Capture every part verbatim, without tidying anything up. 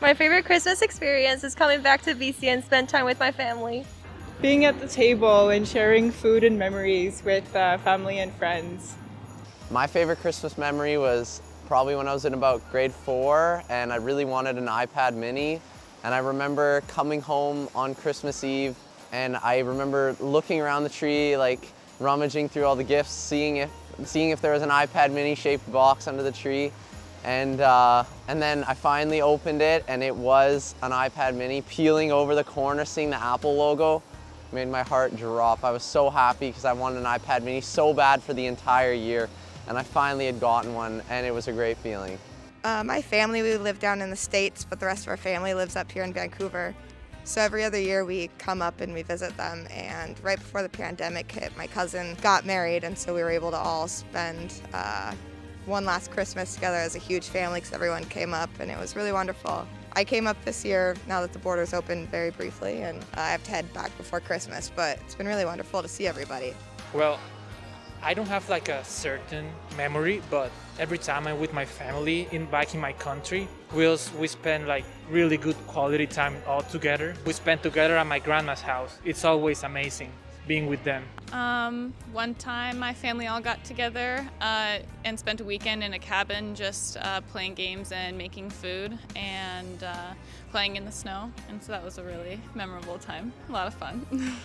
My favorite Christmas experience is coming back to B C and spend time with my family. Being at the table and sharing food and memories with uh, family and friends. My favorite Christmas memory was probably when I was in about grade four and I really wanted an iPad mini. And I remember coming home on Christmas Eve and I remember looking around the tree, like rummaging through all the gifts, seeing if, seeing if there was an iPad mini shaped box under the tree. And, uh, and then I finally opened it and it was an iPad mini. Peeling over the corner, seeing the Apple logo made my heart drop. I was so happy because I wanted an iPad mini so bad for the entire year. And I finally had gotten one and it was a great feeling. Uh, my family, we live down in the States, but the rest of our family lives up here in Vancouver. So every other year we come up and we visit them, and right before the pandemic hit, my cousin got married, and so we were able to all spend uh, one last Christmas together as a huge family because everyone came up and it was really wonderful. I came up this year now that the borders opened very briefly, and I have to head back before Christmas, but it's been really wonderful to see everybody. Well, I don't have like a certain memory, but every time I'm with my family in back in my country, we also, we spend like really good quality time all together. We spend together at my grandma's house. It's always amazing being with them. Um, one time my family all got together uh, and spent a weekend in a cabin just uh, playing games and making food and uh, playing in the snow, and so that was a really memorable time. A lot of fun.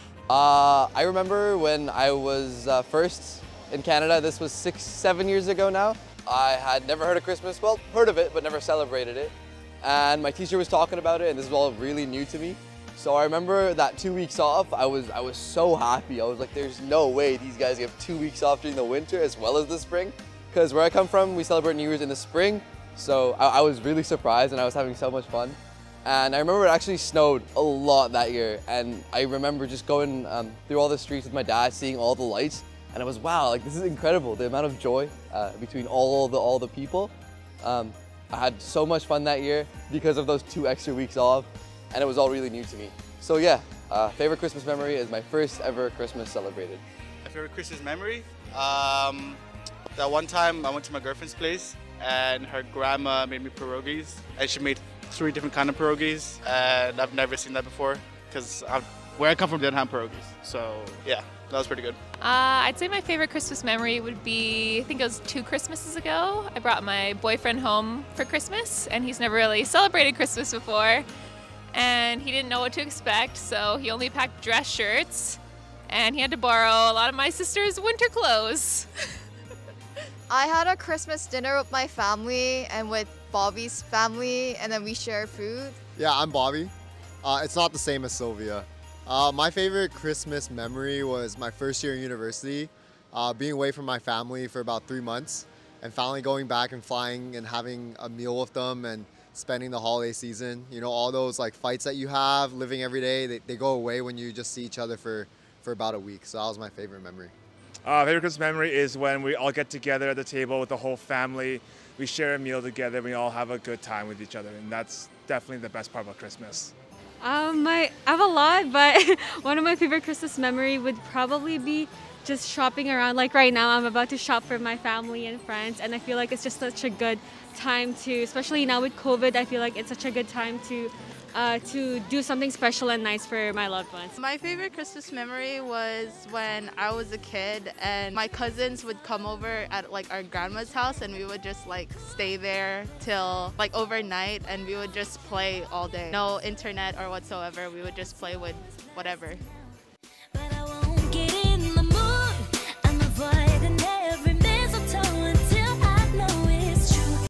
Uh, I remember when I was uh, first in Canada, this was six, seven years ago now. I had never heard of Christmas, well, heard of it, but never celebrated it. And my teacher was talking about it, and this was all really new to me. So I remember that two weeks off, I was, I was so happy. I was like, there's no way these guys have two weeks off during the winter as well as the spring. Because where I come from, we celebrate New Year's in the spring. So I, I was really surprised and I was having so much fun. And I remember it actually snowed a lot that year, and I remember just going um, through all the streets with my dad, seeing all the lights, and I was, wow, like this is incredible, the amount of joy uh, between all the, all the people. Um, I had so much fun that year because of those two extra weeks off, and it was all really new to me. So yeah, uh, favorite Christmas memory is my first ever Christmas celebrated. My favorite Christmas memory? Um, that one time I went to my girlfriend's place, and her grandma made me pierogies, and she made three different kind of pierogies, and I've never seen that before because where I come from didn't have pierogies. So yeah, that was pretty good. Uh, I'd say my favorite Christmas memory would be, I think it was two Christmases ago. I brought my boyfriend home for Christmas, and he's never really celebrated Christmas before, and he didn't know what to expect, so he only packed dress shirts, and he had to borrow a lot of my sister's winter clothes. I had a Christmas dinner with my family and with Bobby's family, and then we shared food. Yeah, I'm Bobby. Uh, it's not the same as Sylvia. Uh, my favorite Christmas memory was my first year in university, uh, being away from my family for about three months, and finally going back and flying and having a meal with them and spending the holiday season. You know, all those like fights that you have living every day, they, they go away when you just see each other for, for about a week. So that was my favorite memory. Uh, favorite Christmas memory is when we all get together at the table with the whole family. We share a meal together. We all have a good time with each other, and that's definitely the best part about Christmas. Um, my, I have a lot, but one of my favorite Christmas memory would probably be just shopping around. Like right now, I'm about to shop for my family and friends, and I feel like it's just such a good time to, especially now with COVID, I feel like it's such a good time to Uh, to do something special and nice for my loved ones. My favorite Christmas memory was when I was a kid and my cousins would come over at like our grandma's house, and we would just like stay there till like overnight, and we would just play all day. No internet or whatsoever, we would just play with whatever. But I won't get it.